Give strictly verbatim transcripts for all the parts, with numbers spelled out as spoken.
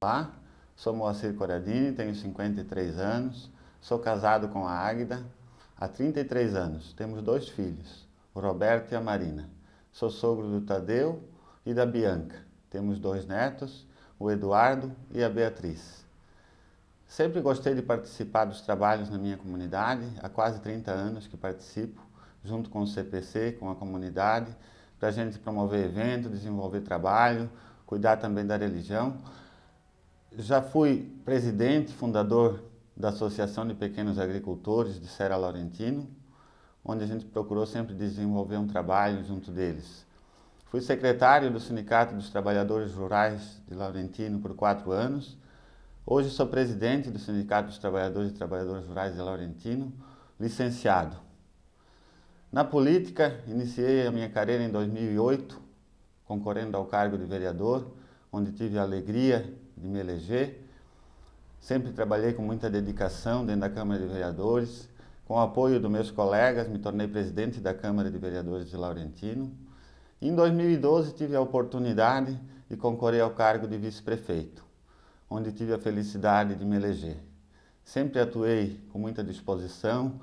Olá, sou Moacir Corradini, tenho cinquenta e três anos, sou casado com a Águida há trinta e três anos. Temos dois filhos, o Roberto e a Marina. Sou sogro do Tadeu e da Bianca. Temos dois netos, o Eduardo e a Beatriz. Sempre gostei de participar dos trabalhos na minha comunidade, há quase trinta anos que participo, junto com o C P C, com a comunidade, para a gente promover eventos, desenvolver trabalho, cuidar também da religião. Já fui presidente, fundador da Associação de Pequenos Agricultores de Serra Laurentino, onde a gente procurou sempre desenvolver um trabalho junto deles. Fui secretário do Sindicato dos Trabalhadores Rurais de Laurentino por quatro anos. Hoje sou presidente do Sindicato dos Trabalhadores e Trabalhadoras Rurais de Laurentino, licenciado. Na política, iniciei a minha carreira em dois mil e oito, concorrendo ao cargo de vereador, onde tive a alegria de me eleger. Sempre trabalhei com muita dedicação dentro da Câmara de Vereadores. Com o apoio dos meus colegas, me tornei presidente da Câmara de Vereadores de Laurentino. Em dois mil e doze, tive a oportunidade de concorrer ao cargo de vice-prefeito, onde tive a felicidade de me eleger. Sempre atuei com muita disposição,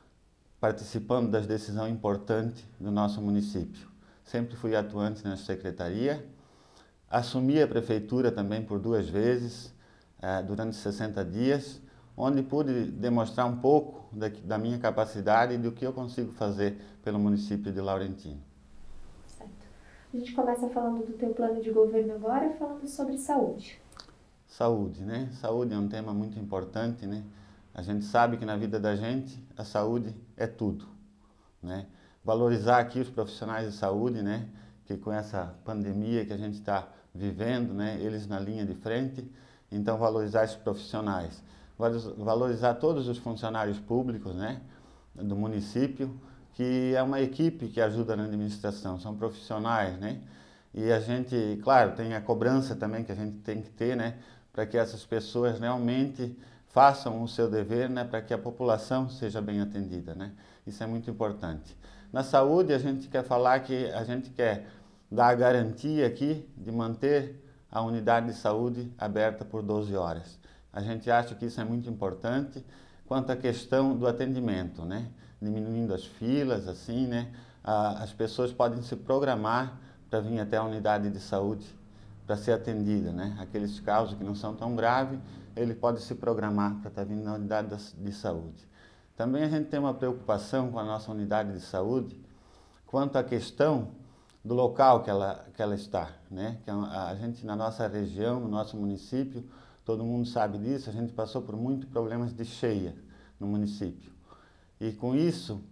participando das decisões importantes do nosso município. Sempre fui atuante na secretaria. Assumi a prefeitura também por duas vezes, eh, durante sessenta dias, onde pude demonstrar um pouco da, da minha capacidade e do que eu consigo fazer pelo município de Laurentino. Certo. A gente começa falando do teu plano de governo agora, falando sobre saúde. Saúde, né? Saúde é um tema muito importante, né? A gente sabe que na vida da gente, a saúde é tudo, né? Valorizar aqui os profissionais de saúde, né? Que com essa pandemia que a gente está vivendo, né? Eles na linha de frente, então valorizar esses profissionais. Valorizar todos os funcionários públicos, né? Do município, que é uma equipe que ajuda na administração, são profissionais, né? E a gente, claro, tem a cobrança também que a gente tem que ter, né? Para que essas pessoas realmente façam o seu dever, né? Para que a população seja bem atendida, né? Isso é muito importante. Na saúde, a gente quer falar que a gente quer dar a garantia aqui de manter a unidade de saúde aberta por doze horas. A gente acha que isso é muito importante quanto à questão do atendimento, né? Diminuindo as filas, assim, né? As pessoas podem se programar para vir até a unidade de saúde para ser atendida, né? Aqueles casos que não são tão graves, ele pode se programar para estar vindo na unidade de saúde. Também a gente tem uma preocupação com a nossa unidade de saúde quanto à questão do local que ela, que ela está, né? Que a gente, na nossa região, no nosso município, todo mundo sabe disso, a gente passou por muitos problemas de cheia no município. E com isso,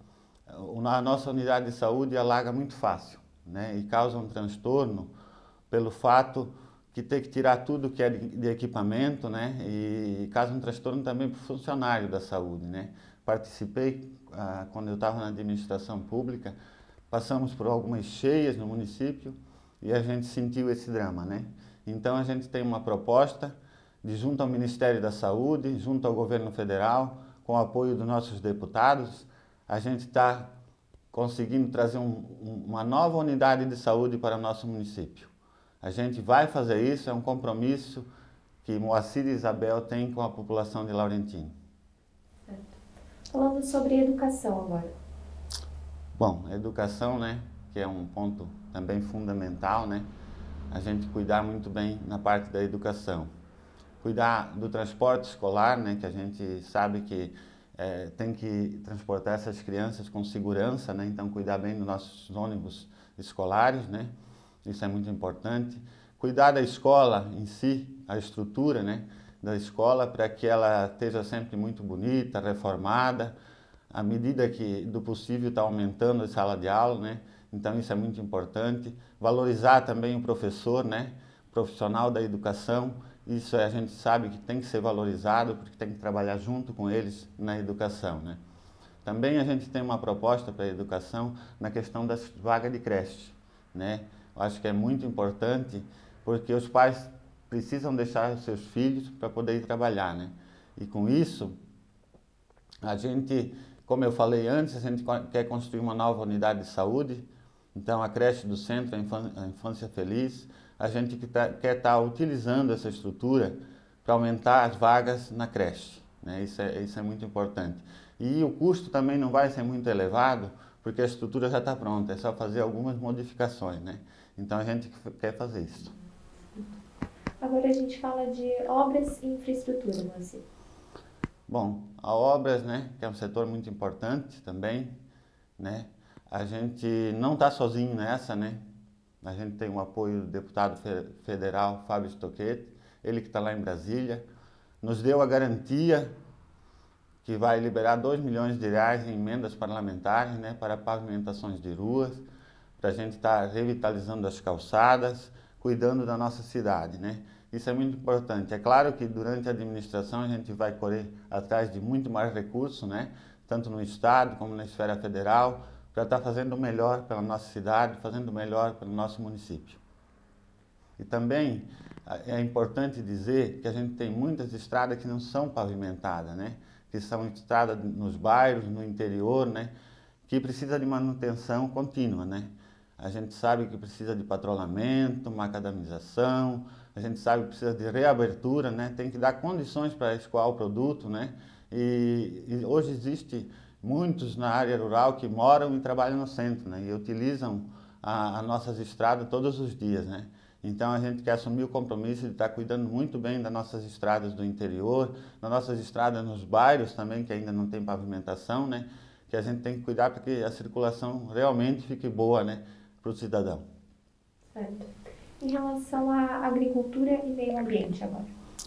a nossa unidade de saúde alaga muito fácil, né? E causa um transtorno pelo fato que tem que tirar tudo que é de, de equipamento, né? E causa um transtorno também para o funcionário da saúde, né? Participei, ah, quando eu estava na administração pública, passamos por algumas cheias no município e a gente sentiu esse drama, né? Então a gente tem uma proposta de, junto ao Ministério da Saúde, junto ao governo federal, com o apoio dos nossos deputados, a gente está conseguindo trazer um, uma nova unidade de saúde para o nosso município. A gente vai fazer isso, é um compromisso que Moacir e Isabel têm com a população de Laurentino. Certo. Falando sobre educação agora. Bom, a educação, né, que é um ponto também fundamental, né, a gente cuidar muito bem na parte da educação. Cuidar do transporte escolar, né, que a gente sabe que é, tem que transportar essas crianças com segurança, né, então cuidar bem dos nossos ônibus escolares, né, isso é muito importante. Cuidar da escola em si, a estrutura, né, da escola, para que ela esteja sempre muito bonita, reformada. À medida que do possível está aumentando a sala de aula, né? Então isso é muito importante. Valorizar também o professor, né? Profissional da educação, isso a gente sabe que tem que ser valorizado, porque tem que trabalhar junto com eles na educação, né? Também a gente tem uma proposta para a educação na questão das vagas de creche, né? Eu acho que é muito importante, porque os pais precisam deixar os seus filhos para poder ir trabalhar, né? E com isso, a gente, como eu falei antes, a gente quer construir uma nova unidade de saúde. Então, a creche do centro, a Infância Feliz, a gente que tá, quer estar utilizando essa estrutura para aumentar as vagas na creche, né? Isso é, isso é muito importante. E o custo também não vai ser muito elevado, porque a estrutura já está pronta, é só fazer algumas modificações, né? Então a gente quer fazer isso. Agora a gente fala de obras e infraestrutura, Moacir. Bom, a obras, né, que é um setor muito importante também, né? A gente não está sozinho nessa, né? A gente tem o apoio do deputado federal Fábio Stocchetti, ele que está lá em Brasília, nos deu a garantia que vai liberar dois milhões de reais em emendas parlamentares, né, para pavimentações de ruas, para a gente estar tá revitalizando as calçadas, cuidando da nossa cidade, né? Isso é muito importante. É claro que durante a administração a gente vai correr atrás de muito mais recursos, né? Tanto no Estado como na esfera federal, para estar fazendo o melhor pela nossa cidade, fazendo o melhor pelo nosso município. E também é importante dizer que a gente tem muitas estradas que não são pavimentadas, né? Que são estradas nos bairros, no interior, né? Que precisa de manutenção contínua, né? A gente sabe que precisa de patrulhamento, macadamização, a gente sabe que precisa de reabertura, né? Tem que dar condições para escoar o produto, né? E, e hoje existe muitos na área rural que moram e trabalham no centro, né? E utilizam as nossas estradas todos os dias, né? Então a gente quer assumir o compromisso de estar cuidando muito bem das nossas estradas do interior, das nossas estradas nos bairros também, que ainda não tem pavimentação, né? Que a gente tem que cuidar para que a circulação realmente fique boa, né, para o cidadão. Certo. Em relação à agricultura e meio ambiente agora?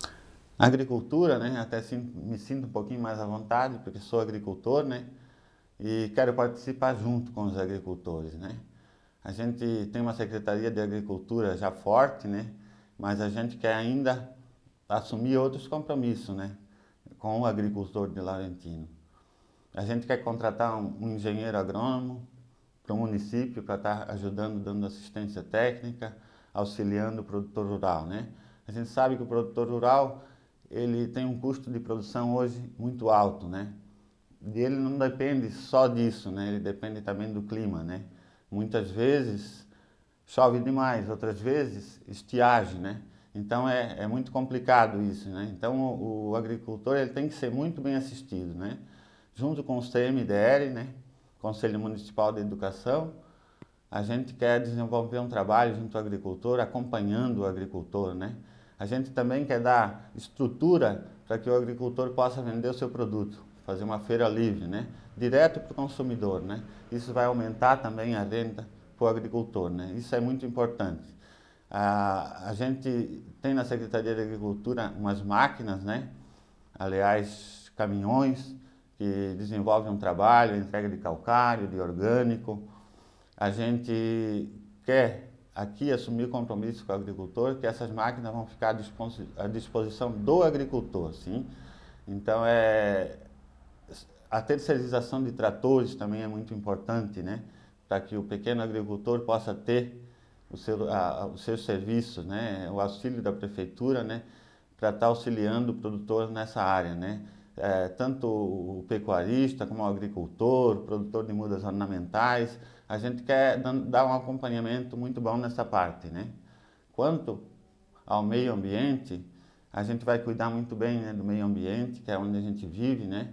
A agricultura, né, até sinto, me sinto um pouquinho mais à vontade, porque sou agricultor, né, e quero participar junto com os agricultores, né. A gente tem uma Secretaria de Agricultura já forte, né, mas a gente quer ainda assumir outros compromissos, né, com o agricultor de Laurentino. A gente quer contratar um, um engenheiro agrônomo para o município para estar ajudando, dando assistência técnica, auxiliando o produtor rural, né. A gente sabe que o produtor rural, ele tem um custo de produção hoje muito alto, né, e ele não depende só disso, né, ele depende também do clima, né. Muitas vezes chove demais, outras vezes estiagem, né? Então é, é muito complicado isso, né? Então o, o agricultor ele tem que ser muito bem assistido, né? Junto com o C M D R, né? Conselho Municipal de Educação, a gente quer desenvolver um trabalho junto ao agricultor, acompanhando o agricultor, né? A gente também quer dar estrutura para que o agricultor possa vender o seu produto, fazer uma feira livre, né? Direto para o consumidor, né? Isso vai aumentar também a renda para o agricultor, né? Isso é muito importante. A, a gente tem na Secretaria de Agricultura umas máquinas, né? Aliás, caminhões que desenvolvem um trabalho, entrega de calcário, de orgânico. A gente quer aqui assumir compromisso com o agricultor, que essas máquinas vão ficar à disposição do agricultor, sim? Então, é... a terceirização de tratores também é muito importante, né? Para que o pequeno agricultor possa ter o seu, a, os seus serviços, né? O auxílio da prefeitura, né? Para estar auxiliando o produtor nessa área, né? É, tanto o pecuarista como o agricultor, o produtor de mudas ornamentais, a gente quer dar um acompanhamento muito bom nessa parte, né? Quanto ao meio ambiente, a gente vai cuidar muito bem, né, do meio ambiente, que é onde a gente vive, né?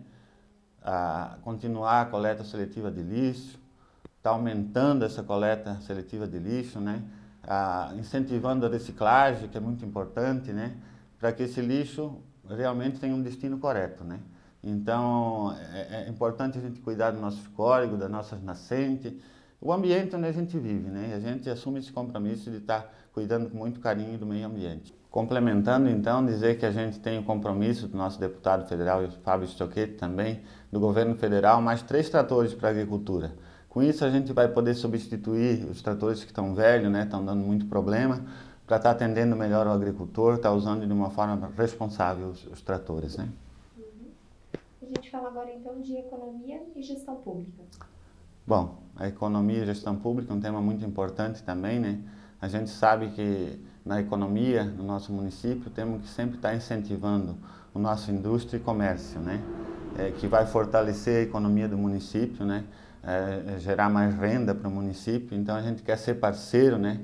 A continuar a coleta seletiva de lixo, está aumentando essa coleta seletiva de lixo, né? A, incentivando a reciclagem, que é muito importante, né? Para que esse lixo realmente tenha um destino correto, né? Então, é, é importante a gente cuidar do nosso córrego, das nossas nascentes, o ambiente onde a gente vive, né? E a gente assume esse compromisso de estar cuidando com muito carinho do meio ambiente. Complementando, então, dizer que a gente tem o compromisso do nosso deputado federal, Fábio Stocchetti, também, do governo federal, mais três tratores para a agricultura. Com isso, a gente vai poder substituir os tratores que estão velhos, né, estão dando muito problema, para estar atendendo melhor o agricultor, estar usando de uma forma responsável os, os tratores, né? Uhum. A gente fala agora, então, de economia e gestão pública. Bom, a economia e gestão pública é um tema muito importante também, né? A gente sabe que na economia, no nosso município, temos que sempre estar incentivando o nosso indústria e comércio, né? É, que vai fortalecer a economia do município, né? É, gerar mais renda para o município. Então a gente quer ser parceiro, né?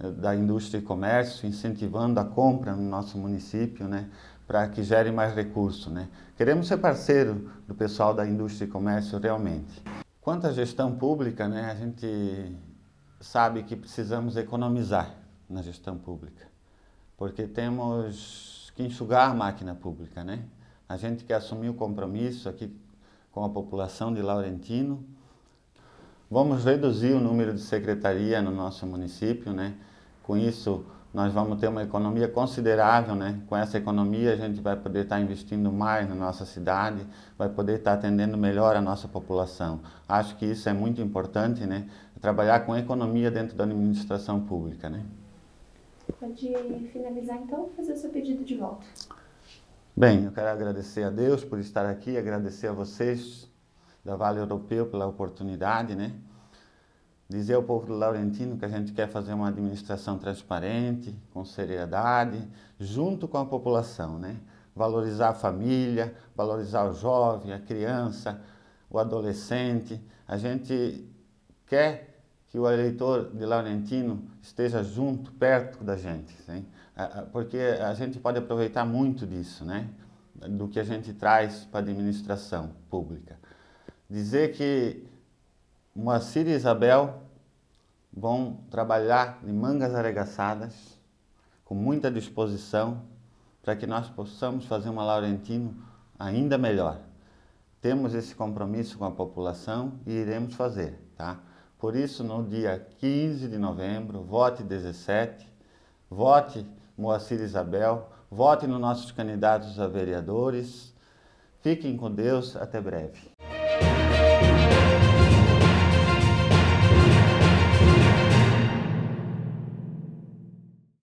da indústria e comércio, incentivando a compra no nosso município, né, para que gere mais recursos, né. Queremos ser parceiro do pessoal da indústria e comércio realmente. Quanto à gestão pública, né, a gente sabe que precisamos economizar na gestão pública, porque temos que enxugar a máquina pública, né. A gente quer assumir o compromisso aqui com a população de Laurentino. Vamos reduzir o número de secretaria no nosso município, né? Com isso, nós vamos ter uma economia considerável, né? Com essa economia, a gente vai poder estar investindo mais na nossa cidade, vai poder estar atendendo melhor a nossa população. Acho que isso é muito importante, né? Trabalhar com economia dentro da administração pública, né? Pode finalizar, então, fazer o seu pedido de voto. Bem, eu quero agradecer a Deus por estar aqui, agradecer a vocês da Vale Europeu pela oportunidade, né? Dizer ao povo do Laurentino que a gente quer fazer uma administração transparente, com seriedade, junto com a população, né? Valorizar a família, valorizar o jovem, a criança, o adolescente. A gente quer que o eleitor de Laurentino esteja junto, perto da gente, né? Porque a gente pode aproveitar muito disso, né? Do que a gente traz para a administração pública. Dizer que Moacir e Isabel vão trabalhar de mangas arregaçadas, com muita disposição, para que nós possamos fazer uma Laurentino ainda melhor. Temos esse compromisso com a população e iremos fazer, tá? Por isso, no dia quinze de novembro, vote dezessete, vote Moacir e Isabel, vote nos nossos candidatos a vereadores. Fiquem com Deus, até breve.